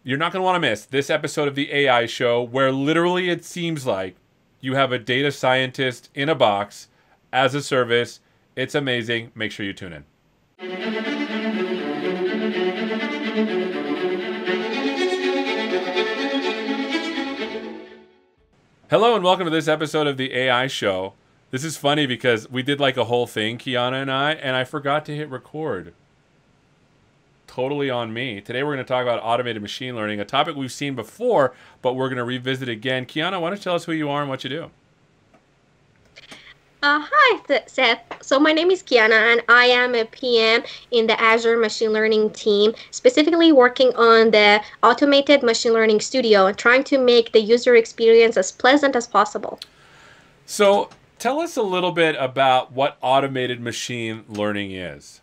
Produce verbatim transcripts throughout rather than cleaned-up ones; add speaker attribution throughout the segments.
Speaker 1: You're not going to want to miss this episode of the A I show where literally it seems like you have a data scientist in a box as a service. It's amazing. Make sure you tune in. Hello and welcome to this episode of the A I show. This is funny because we did like a whole thing, Kiana and I, and I forgot to hit record. Totally on me. Today we're going to talk about automated machine learning, a topic we've seen before, but we're going to revisit again. Kiana, why don't you tell us who you are and what you do?
Speaker 2: Uh, hi, Seth. So my name is Kiana, and I am a P M in the Azure machine learning team, specifically working on the automated machine learning studio and trying to make the user experience as pleasant as possible.
Speaker 1: So tell us a little bit about what automated machine learning is.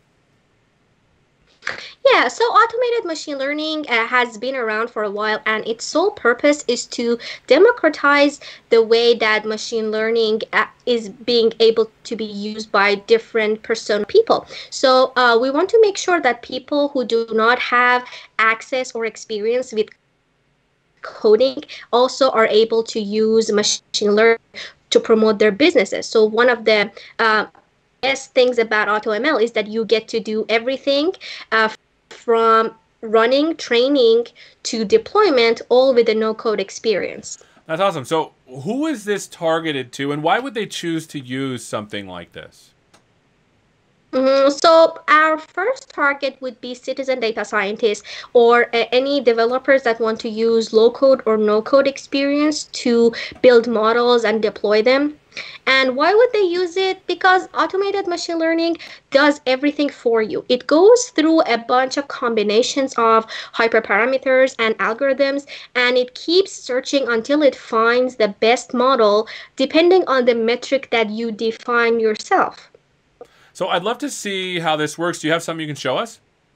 Speaker 2: Yeah, so automated machine learning uh, has been around for a while, and its sole purpose is to democratize the way that machine learning uh, is being able to be used by different person people. So uh, we want to make sure that people who do not have access or experience with coding also are able to use machine learning to promote their businesses. So one of the uh, best things about AutoML is that you get to do everything uh, from running, training, to deployment, all with a no-code experience.
Speaker 1: That's awesome. So who is this targeted to, and why would they choose to use something like this?
Speaker 2: Mm-hmm. So our first target would be citizen data scientists or uh, any developers that want to use low-code or no-code experience to build models and deploy them. And why would they use it? Because automated machine learning does everything for you. It goes through a bunch of combinations of hyperparameters and algorithms, and it keeps searching until it finds the best model depending on the metric that you define yourself.
Speaker 1: So I'd love to see how this works. Do you have something you can show us?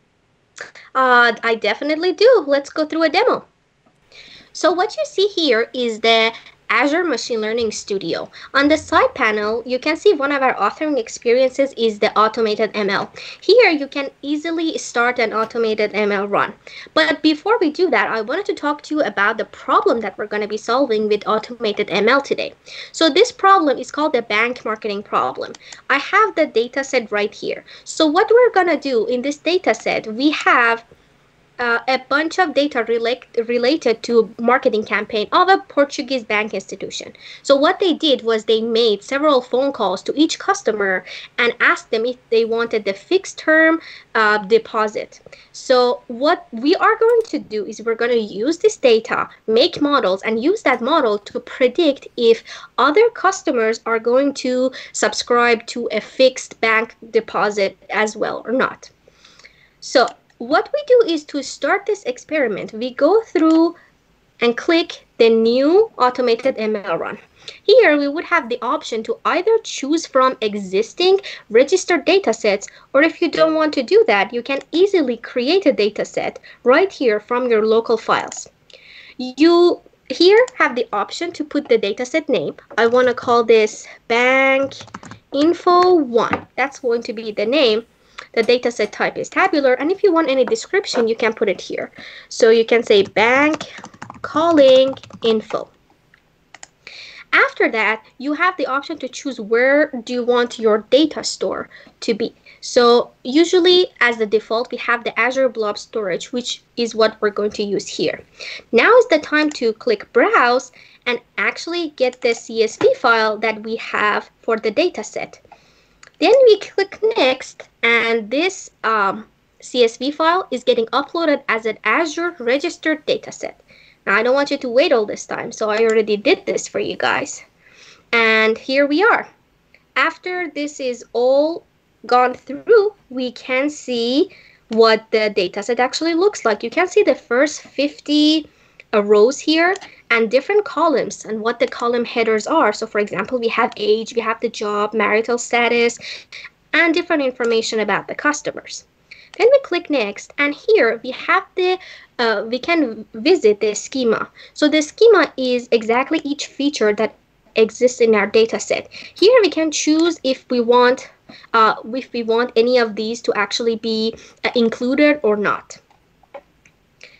Speaker 2: Uh, I definitely do. Let's go through a demo. So what you see here is the Azure Machine Learning Studio. On the side panel, you can see one of our authoring experiences is the automated M L. Here, you can easily start an automated M L run. But before we do that, I wanted to talk to you about the problem that we're going to be solving with automated M L today. So this problem is called the bank marketing problem. I have the data set right here. So what we're going to do in this data set, we have Uh, a bunch of data relate, related to marketing campaign of a Portuguese bank institution. So what they did was they made several phone calls to each customer and asked them if they wanted the fixed term uh, deposit. So what we are going to do is we're going to use this data, make models, and use that model to predict if other customers are going to subscribe to a fixed bank deposit as well or not. So what we do is to start this experiment, we go through and click the new automated M L run. Here we would have the option to either choose from existing registered datasets, or if you don't want to do that, you can easily create a dataset right here from your local files. You here have the option to put the dataset name. I want to call this bank info one. That's going to be the name. The dataset type is tabular, and if you want any description, you can put it here. So you can say bank calling info. After that, you have the option to choose where do you want your data store to be. So usually, as the default, we have the Azure Blob Storage, which is what we're going to use here. Now is the time to click Browse and actually get the C S V file that we have for the dataset. Then we click Next, and this um, C S V file is getting uploaded as an Azure registered dataset. Now, I don't want you to wait all this time, so I already did this for you guys. And here we are. After this is all gone through, we can see what the dataset actually looks like. You can see the first fifty uh, rows here and different columns and what the column headers are. So for example, we have age, we have the job, marital status, and different information about the customers. Then we click Next, and here we have the, uh, we can visit the schema. So the schema is exactly each feature that exists in our data set. Here we can choose if we want, uh, if we want any of these to actually be uh, included or not.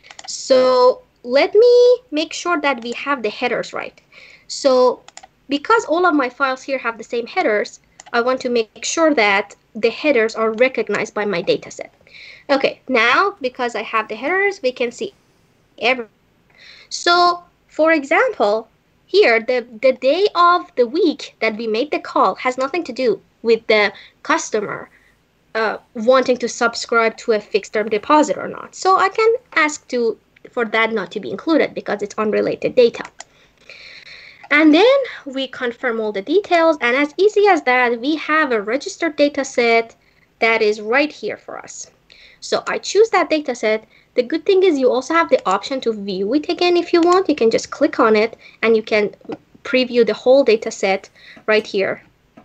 Speaker 2: So let me make sure that we have the headers right. So because all of my files here have the same headers, I want to make sure that the headers are recognized by my dataset. Okay, now because I have the headers, we can see everything. So for example, here, the, the day of the week that we made the call has nothing to do with the customer uh, wanting to subscribe to a fixed term deposit or not. So I can ask to for that not to be included because it's unrelated data. And then we confirm all the details, and as easy as that, we have a registered data set that is right here for us. So I choose that data set. The good thing is you also have the option to view it again if you want. You can just click on it and you can preview the whole data set right here.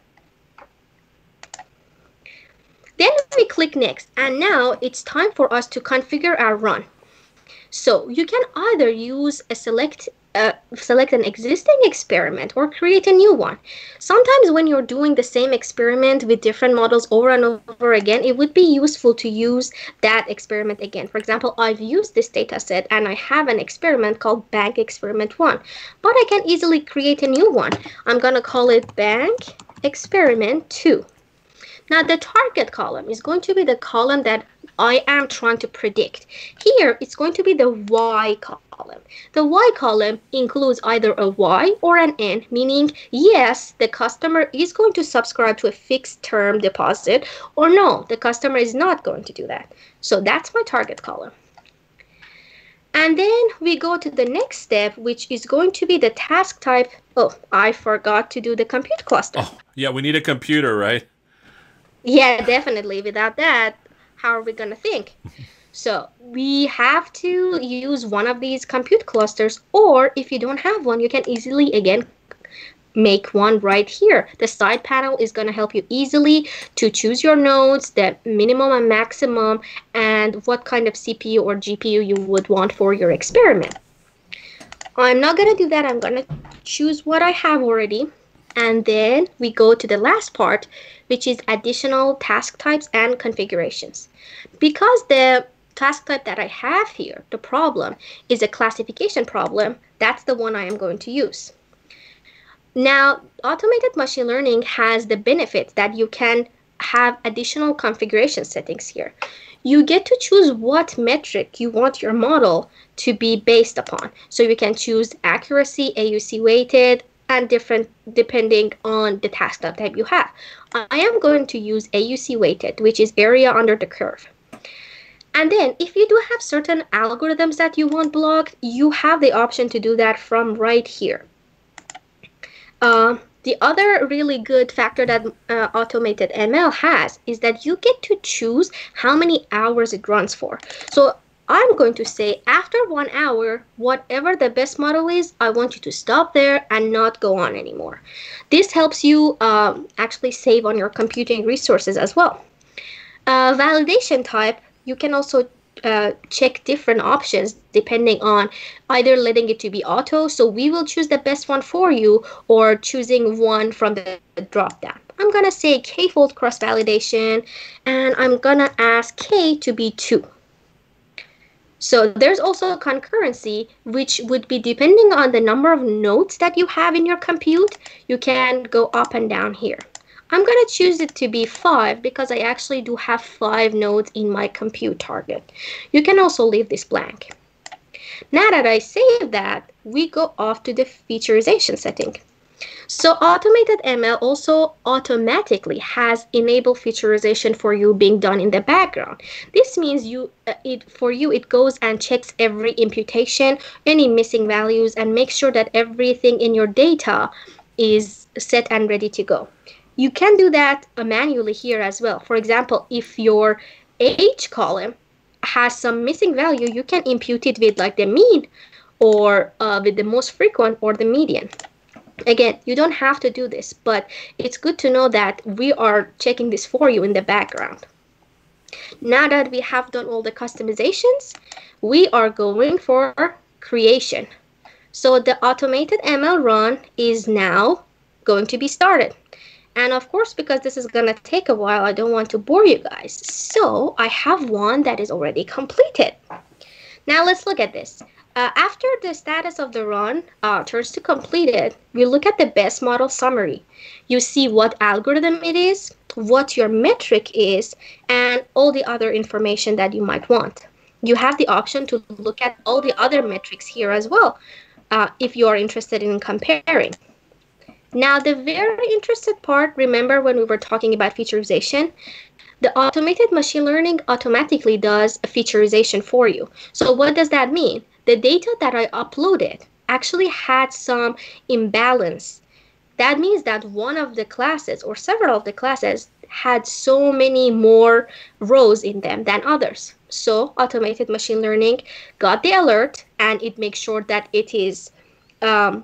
Speaker 2: Then we click next, and now it's time for us to configure our run. So you can either use a select uh, select an existing experiment or create a new one. Sometimes when you're doing the same experiment with different models over and over again, it would be useful to use that experiment again. For example, I've used this data set and I have an experiment called Bank Experiment one, but I can easily create a new one. I'm going to call it Bank Experiment two. Now the target column is going to be the column that I am trying to predict. Here, it's going to be the Y column. The Y column includes either a Y or an N, meaning yes, the customer is going to subscribe to a fixed term deposit, or no, the customer is not going to do that. So that's my target column. And then we go to the next step, which is going to be the task type. Oh, I forgot to do the compute cluster.
Speaker 1: Oh, yeah, we need a computer, right?
Speaker 2: Yeah, definitely. Without that, how are we going to think? So we have to use one of these compute clusters, or if you don't have one, you can easily, again, make one right here. The side panel is going to help you easily to choose your nodes, the minimum and maximum, and what kind of C P U or G P U you would want for your experiment. I'm not going to do that. I'm going to choose what I have already. And then we go to the last part, which is additional task types and configurations. Because the task type that I have here, the problem, is a classification problem, that's the one I am going to use. Now, automated machine learning has the benefit that you can have additional configuration settings here. You get to choose what metric you want your model to be based upon. So you can choose accuracy, A U C weighted, and different depending on the task type you have. I am going to use A U C weighted, which is area under the curve. And then if you do have certain algorithms that you want blocked, you have the option to do that from right here. Uh, the other really good factor that uh, automated M L has is that you get to choose how many hours it runs for. So I'm going to say after one hour, whatever the best model is, I want you to stop there and not go on anymore. This helps you um, actually save on your computing resources as well. Uh, validation type, you can also uh, check different options depending on either letting it to be auto, so we will choose the best one for you, or choosing one from the drop down. I'm going to say k-fold cross validation, and I'm going to ask k to be two. So there's also concurrency, which would be depending on the number of nodes that you have in your compute. You can go up and down here. I'm going to choose it to be five because I actually do have five nodes in my compute target. You can also leave this blank. Now that I save that, we go off to the featureization setting. So automated M L also automatically has enabled featureization for you being done in the background. This means you, uh, it for you, it goes and checks every imputation, any missing values, and makes sure that everything in your data is set and ready to go. You can do that uh, manually here as well. For example, if your age column has some missing value, you can impute it with like the mean, or uh, with the most frequent, or the median. Again, you don't have to do this, but it's good to know that we are checking this for you in the background. Now that we have done all the customizations, we are going for creation. So the automated M L run is now going to be started. And of course, because this is going to take a while, I don't want to bore you guys. So I have one that is already completed. Now let's look at this. Uh, after the status of the run uh, turns to completed, we look at the best model summary. You see what algorithm it is, what your metric is, and all the other information that you might want. You have the option to look at all the other metrics here as well, uh, if you are interested in comparing. Now, the very interested part, remember when we were talking about featureization? The automated machine learning automatically does a featureization for you. So what does that mean? The data that I uploaded actually had some imbalance. That means that one of the classes or several of the classes had so many more rows in them than others. So automated machine learning got the alert, and it makes sure that it is um,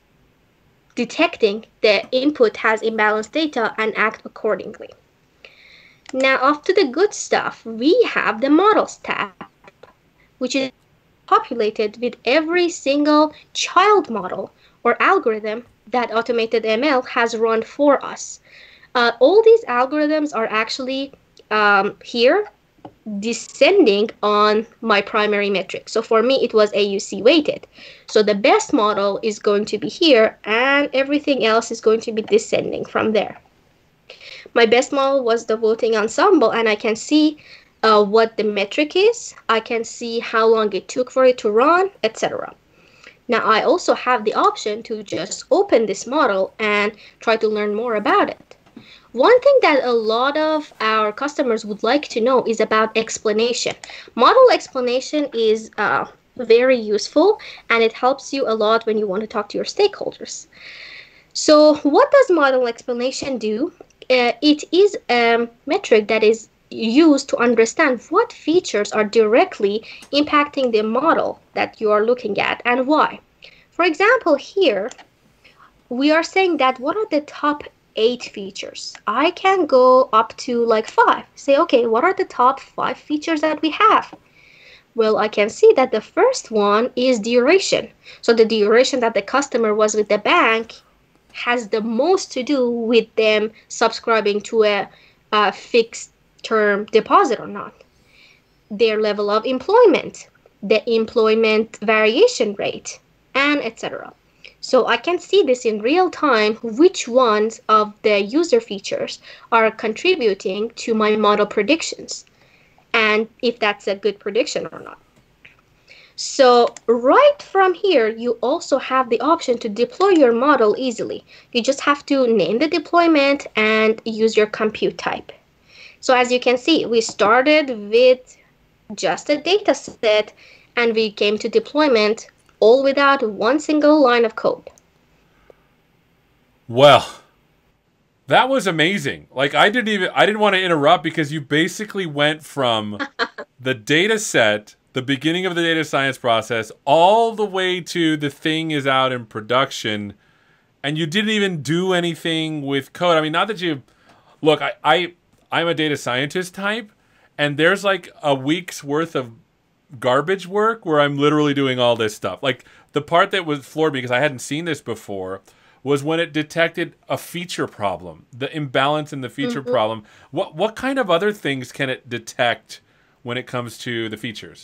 Speaker 2: detecting the input has imbalanced data and act accordingly. Now, off to the good stuff. We have the Models tab, which is populated with every single child model or algorithm that automated M L has run for us. Uh, all these algorithms are actually um, here descending on my primary metric. So for me, it was A U C weighted. So the best model is going to be here, and everything else is going to be descending from there. My best model was the voting ensemble, and I can see uh, what the metric is. I can see how long it took for it to run, et cetera. Now, I also have the option to just open this model and try to learn more about it. One thing that a lot of our customers would like to know is about explanation. Model explanation is uh, very useful, and it helps you a lot when you want to talk to your stakeholders. So what does model explanation do? Uh, it is a metric that is used to understand what features are directly impacting the model that you are looking at and why. For example, here we are saying that what are the top eight features? I can go up to like five. Say, okay, what are the top five features that we have? Well, I can see that the first one is duration. So the duration that the customer was with the bank has the most to do with them subscribing to a, a fixed term deposit or not. Their level of employment, the employment variation rate, and et cetera. So I can see this in real time, which ones of the user features are contributing to my model predictions, and if that's a good prediction or not. So right from here, you also have the option to deploy your model easily. You just have to name the deployment and use your compute type. So as you can see, we started with just a data set, and we came to deployment all without one single line of code.
Speaker 1: Well, that was amazing. Like I didn't even, I didn't want to interrupt because you basically went from the data set, the beginning of the data science process, all the way to the thing is out in production, and you didn't even do anything with code. I mean, not that you, look, I, I, I'm a data scientist type, and there's like a week's worth of garbage work where I'm literally doing all this stuff. Like the part that was floored me because I hadn't seen this before was when it detected a feature problem, the imbalance in the feature mm-hmm. problem. What what kind of other things can it detect when it comes to the features?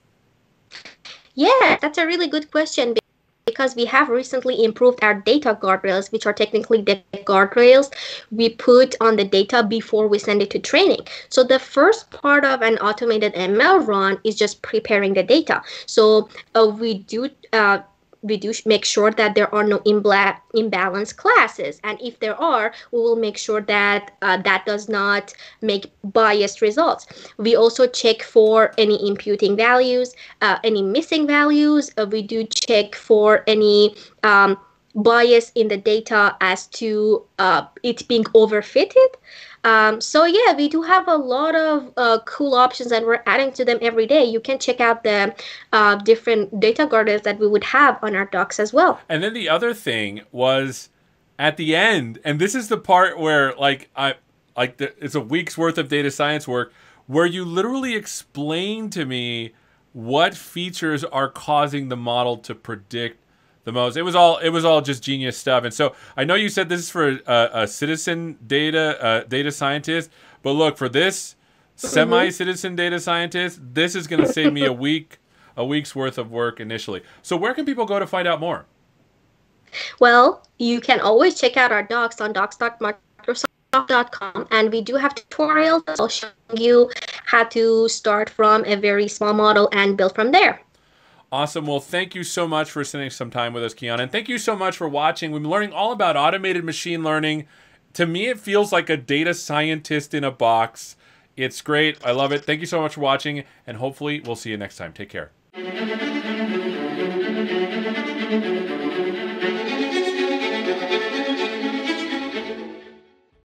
Speaker 2: Yeah, that's a really good question, because we have recently improved our data guardrails, which are technically the guardrails we put on the data before we send it to training. So the first part of an automated M L run is just preparing the data. So uh, we do uh, we do make sure that there are no imbla imbalanced classes, and if there are, we will make sure that uh, that does not make biased results. We also check for any imputing values, uh, any missing values. Uh, we do check for any um, bias in the data as to uh, it being overfitted. Um, so yeah, we do have a lot of uh, cool options, and we're adding to them every day. You can check out the uh, different data guardrails that we would have on our docs as well.
Speaker 1: And then the other thing was at the end, and this is the part where like I like the, it's a week's worth of data science work where you literally explain to me what features are causing the model to predict the most. It was all it was all just genius stuff. And so I know you said this is for a, a citizen data uh, data scientist, but look, for this semi-citizen data scientist, this is going to save me a week a week's worth of work initially. So where can people go to find out more?
Speaker 2: Well, you can always check out our docs on docs dot microsoft dot com, and we do have tutorials that will show you how to start from a very small model and build from there.
Speaker 1: Awesome. Well, thank you so much for spending some time with us, Kiana. And thank you so much for watching. We've been learning all about automated machine learning. To me, it feels like a data scientist in a box. It's great. I love it. Thank you so much for watching, and hopefully we'll see you next time. Take care.